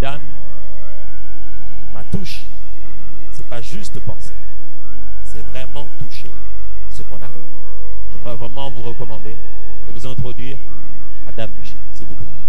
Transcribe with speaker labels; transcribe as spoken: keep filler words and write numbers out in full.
Speaker 1: Dan, ma touche, c'est pas juste penser, c'est vraiment toucher ce qu'on arrive. Je voudrais vraiment vous recommander de vous introduire à Dame Michi, s'il vous plaît.